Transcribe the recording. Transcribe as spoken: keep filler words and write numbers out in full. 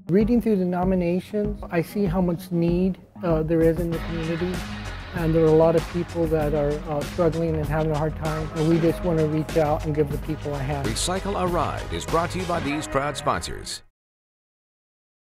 Reading through the nominations, I see how much need uh, there is in the community, and there are a lot of people that are uh, struggling and having a hard time, and we just want to reach out and give the people a hand. Recycle a Ride is brought to you by these proud sponsors.